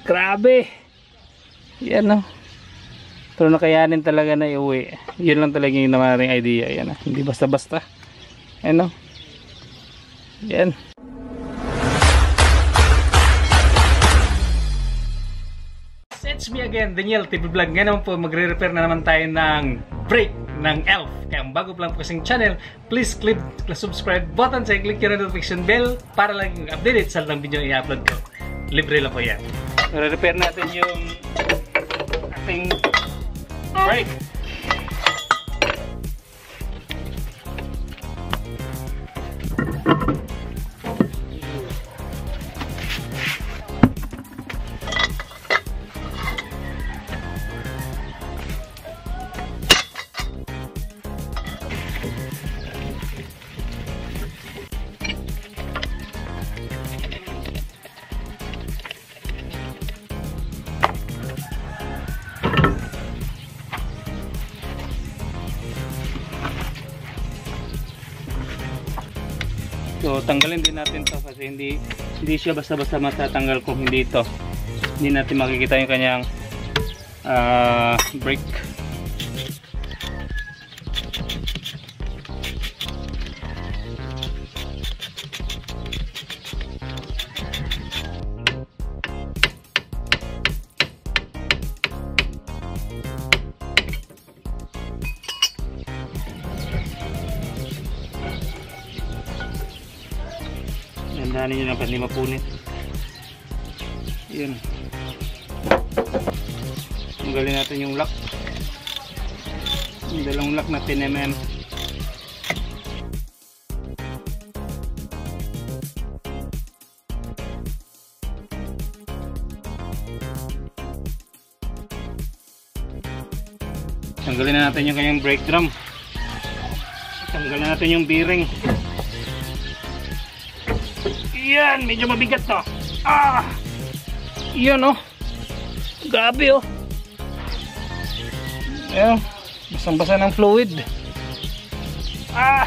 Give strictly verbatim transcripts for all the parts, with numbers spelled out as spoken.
Grabe. Yan no. Pero nakayanin talaga na iuwi. Yun lang talaga yung namaring idea. Yan, hindi basta-basta. Yan no. Yan. It's me again, Daniel T V Vlog. Ngayon po magre-repair na naman tayo ng brake ng Elf. Kaya ang bago pa lang po kasing channel, please click the subscribe button sa click yung notification bell para lang updated sa lang video na i-upload ko. Libre lang po yan. Re-repair natin yung ating brake. So tanggalin din natin to kasi hindi hindi siya basta-basta matatanggal kung hindi ito. Hindi natin makikita yung kanyang uh, brake. Dandanin nyo lang kasi mapunit. Yun. Tanggalin natin yung lock. Yung dalawang lock na ten millimeter. Tanggalin na natin yung kanyang brake drum. Tanggalin natin yung bearing. Yan, medyo mabigat to. Ah! Yan oh. Grabe oh. Ayan, basang-basa ng fluid. Ah!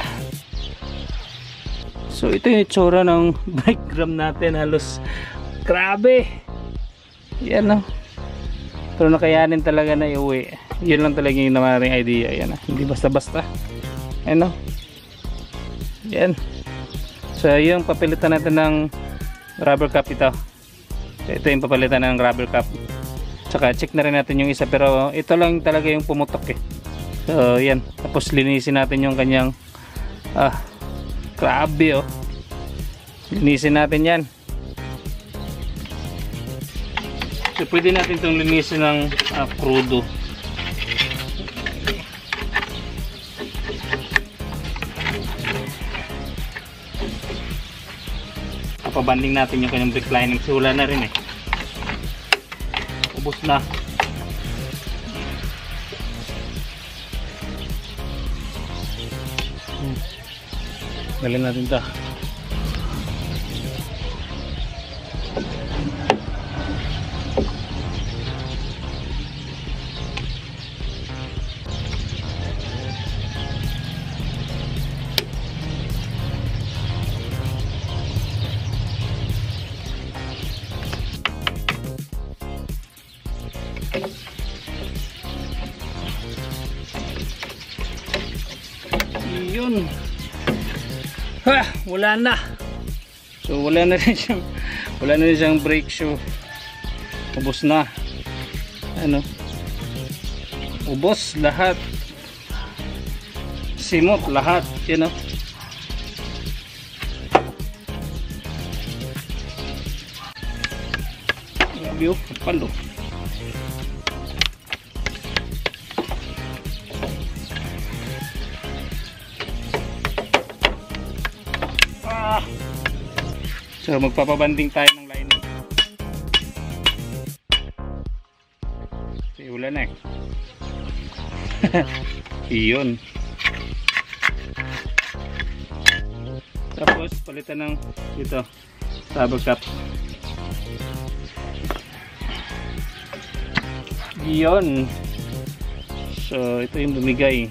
So ito yung itsura ng brake drum natin, halos grabe. Yan oh. Pero nakayanin talaga na iuwi. Yun lang talaga yung namaring idea. Yan oh. Hindi basta-basta. Ayan oh. Yan. So yung papalitan natin ng rubber cap ito. So, ito yung papalitan ng rubber cap. Tsaka check na rin natin yung isa, pero ito lang talaga yung pumutok eh. So yan. Tapos linisin natin yung kanyang ah, grabe oh. Linisin natin yan. So pwede natin itong linisin ng ah, crudo. Pabanding natin yung kanyang brake lining. So wala na rin eh. Ubos na. Hmm. Galin natin ito. Yun. Ha, wala na. So wala na rin siyang wala na rin siyang brake shoe. Ubos na. Ano? Ubos lahat. Simot lahat, yan oh. Grabe oh, palo. So magpapabanding tayo ng lining. Kasi wala na eh. Iyon. Tapos palitan ng ito, rubber cap. Iyon. So ito yung bumigay.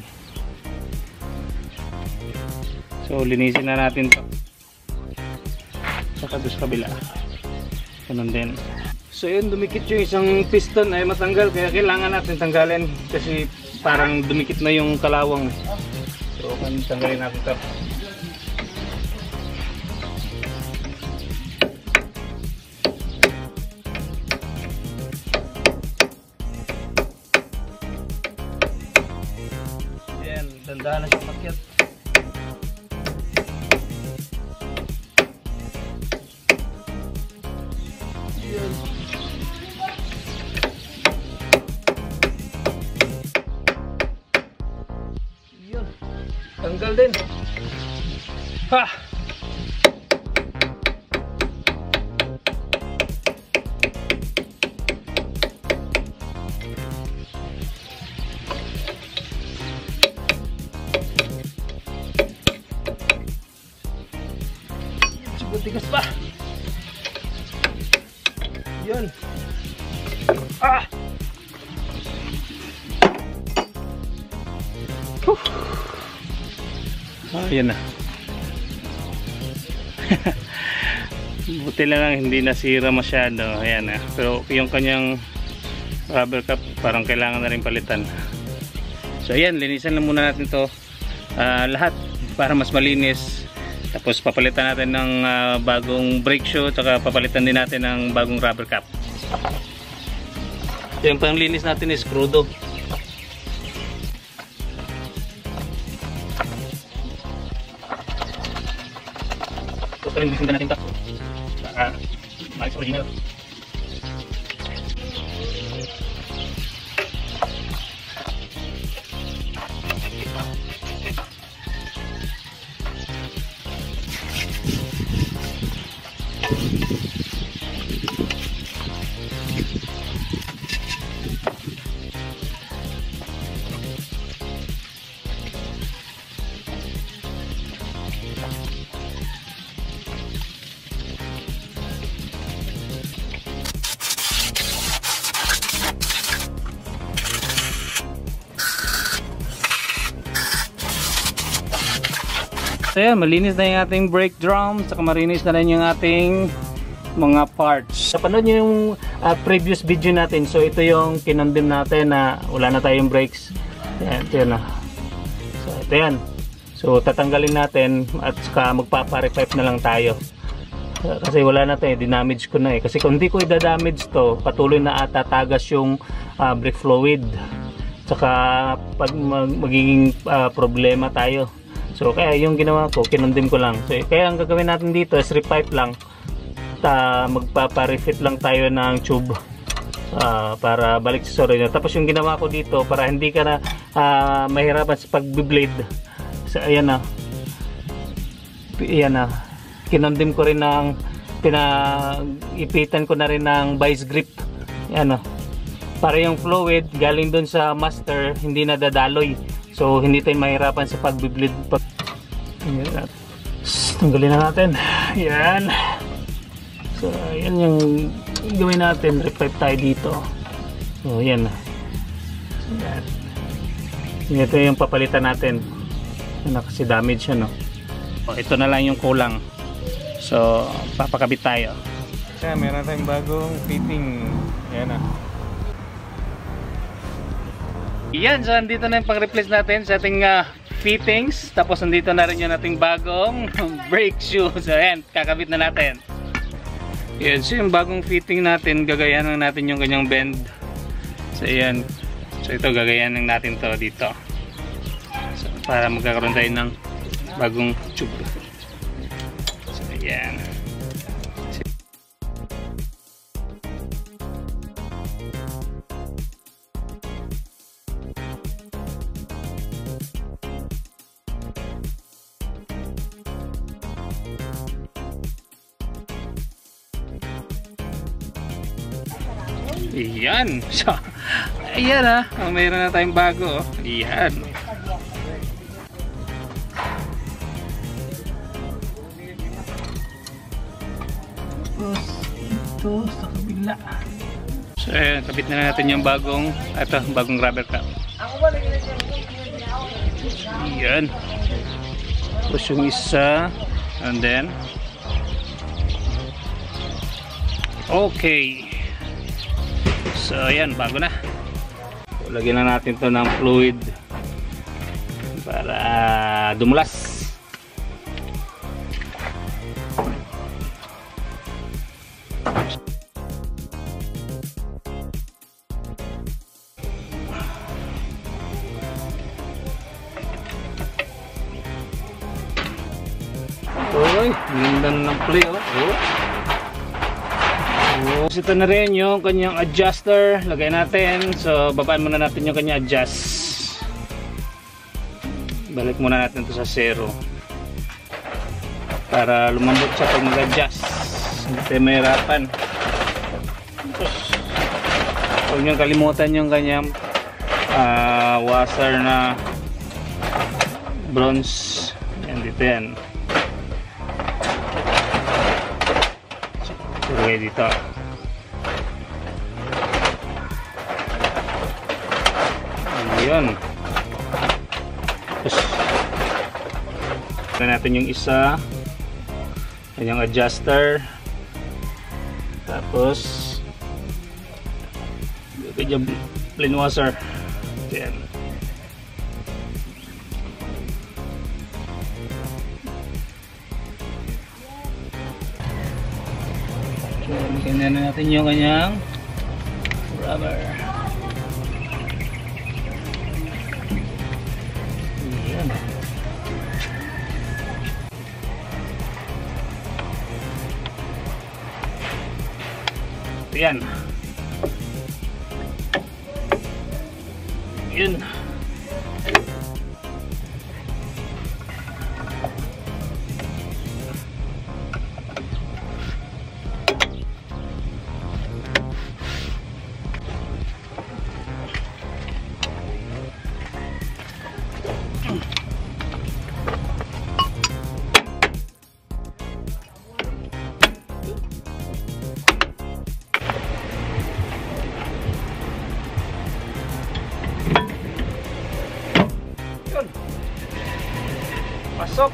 So linisin na natin to. Saka doon sa kabila. Ganun din. So yun, dumikit yung isang piston ay matanggal, kaya kailangan natin tanggalin kasi parang dumikit na yung kalawang. So tanggalin natin ito. Yan, dandahan na siya makyat. Yan. Tanggal din. Ha! Siguro tigas pa. Yun. Ah! Huh. Oh, yan na. Buti na lang hindi nasira masyado. Ayan na. Pero yung kanyang rubber cap parang kailangan na rin palitan. So ayan, linisan lang muna natin to uh, lahat para mas malinis. Tapos papalitan natin ng uh, bagong brake shoe, tsaka papalitan din natin ng bagong rubber cap. So, yung panglinis natin is crudo. So yung bisin na natin ito para maayos original. So yan, malinis na yung ating brake drum, saka marinis na rin yung ating mga parts. Napanood nyo yung uh, previous video natin. So ito yung kinondem natin na wala na tayong brakes. Yan, ito yan na. So ito yan. So tatanggalin natin at saka magpapa-repipe na lang tayo. Kasi wala na tayo, dinamage ko na eh. Kasi kung hindi ko i-damage to, patuloy na atatagas yung uh, brake fluid. Saka pag mag magiging uh, problema tayo. So kaya yung ginawa ko, kinondem ko lang. So kaya ang gagawin natin dito is repipe lang. Ta magpapa-refit lang tayo ng tube uh, para balik sa sorry. Tapos yung ginawa ko dito para hindi ka na uh, mahirapan sa pagbi-blade. So ayan na. Ayan na. Kinondem ko rin ng pinaipitan ko na rin ng vice grip. Ayan na. Para yung fluid galing doon sa master hindi na dadaloy. So hindi tayo mahirapan sa pagbi-bleed. Pag tanggalin na natin. Yan. So yan yung gawin natin. Repipe tayo dito. So yan. Yan. Ito yung papalitan natin. Ano, kasi damage yan, no? So, ito na lang yung kulang. So papakabit tayo. Kaya meron tayong bagong fitting. Yan na. Yan, so andito na yung pang-replace natin sa ating uh, fittings. Tapos andito na rin yung ating bagong brake shoe. So ayan, kakabit na natin. Yan, so yung bagong fitting natin, gagayan lang natin yung kanyang bend. So ayan, so ito gagayan lang natin to dito. So, para magkakaroon tayo ng bagong tube. So ayan. Iyan. So, ayan ah. Oh, mayroon na tayong bago. Iyan. Tapos, ito sa kabila. So, ayan. Kabit na natin yung bagong, ito, bagong rubber cap. Iyan. Tapos yung isa. And then, okay. So ayan, bago na. So, lagyan na natin to ng fluid para dumulas. Uy, ganda ng play, oh. Oh. Oh. Ito na rin yung kanyang adjuster. Lagay natin. So, babaan muna natin yung kanyang adjust. Balik muna natin ito sa zero. Para lumambot siya pag mag-adjust. Hindi tayo mahirapan. Huwag nyo kalimutan yung kanyang uh, washer na bronze. Yan, dito yan. Okay, dito. Ayan. Tapos, tignan natin yung isa. Yung adjuster. Tapos, yung plain washer. Ayan. Tingnan na natin yung kanyang rubber. Ayan. Ayan. Ayan. Pasok.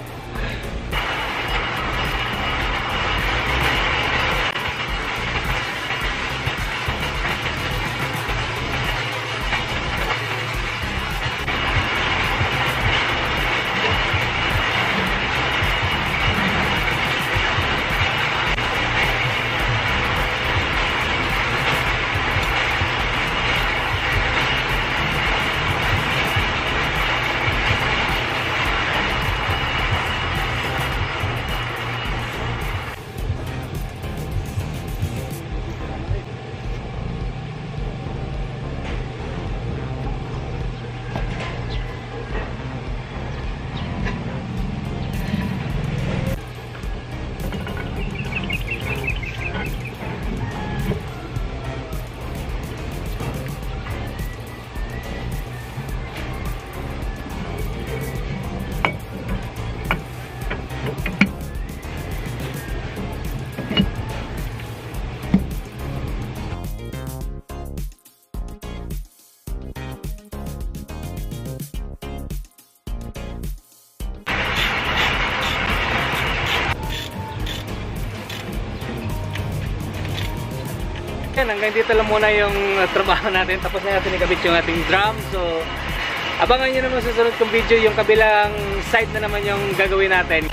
Yan, hanggang dito lang muna yung uh, trabaho natin. Tapos na natin ikabit yung ating drum. So, abangan nyo naman sa susunod kong video. Yung kabilang side na naman yung gagawin natin.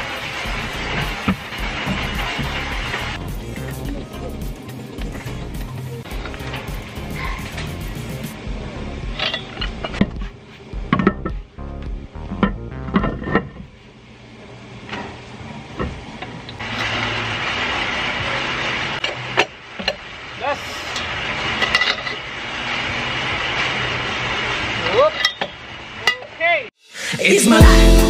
It's my life.